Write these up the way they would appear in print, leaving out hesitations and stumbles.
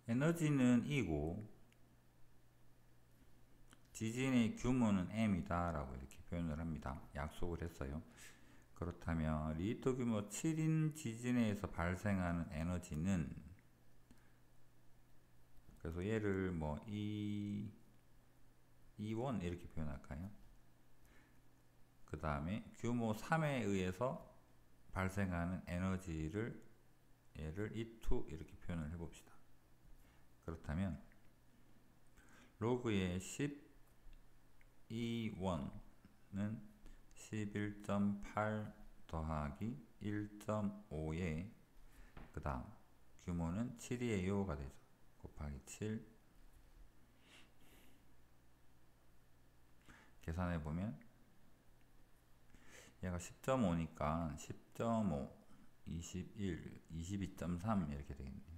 에너지는 E고 지진의 규모는 M이다 라고 이렇게 표현을 합니다. 약속을 했어요. 그렇다면 리히터 규모 7인 지진에서 발생하는 에너지는, 그래서 얘를 뭐 E1 이렇게 표현할까요? 그 다음에 규모 3에 의해서 발생하는 에너지를 얘를 E2 이렇게 표현을 해봅시다. 그렇다면 로그의 12원은 11.8 더하기 1.5에 그 다음 규모는 7이에요가 되죠. 곱하기 7 계산해보면 얘가 10.5니까 10.5 21 22.3 이렇게 되겠네요.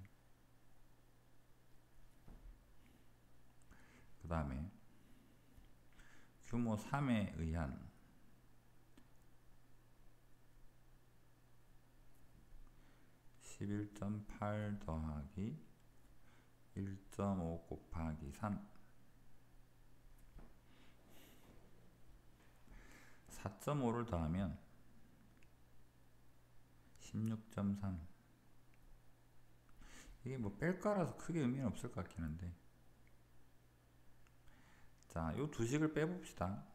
그 다음에 규모 3에 의한 11.8 더하기 1.5 곱하기 3 4.5를 더하면 16.3. 이게 뭐 뺄까라서 크게 의미는 없을 것 같긴 한데, 자, 요 두 식을 빼봅시다.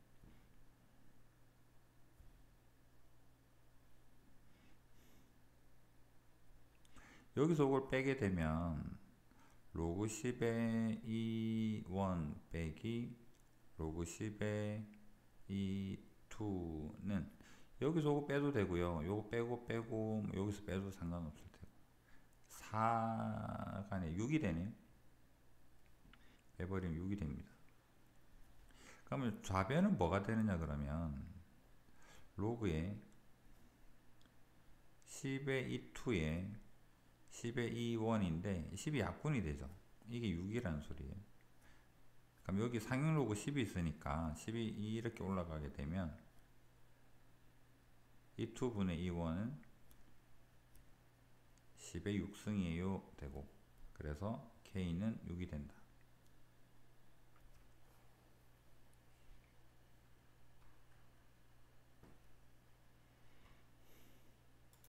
여기서 이걸 빼게 되면 로그 10의 E1 빼기 로그 10의 E2는 여기서 이거 빼도 되고요. 요거 빼고 여기서 빼도 상관없을 테고 4가 아니라 6이 되네요. 빼버리면 6이 됩니다. 그러면 좌변은 뭐가 되느냐 그러면 로그에 10의 E2에 10의 E1인데 10이 약분이 되죠. 이게 6이라는 소리예요. 그럼 여기 상용 로그 10이 있으니까 10이 이렇게 올라가게 되면 E2분의 E1은 10의 6승이에요 되고, 그래서 K는 6이 된다.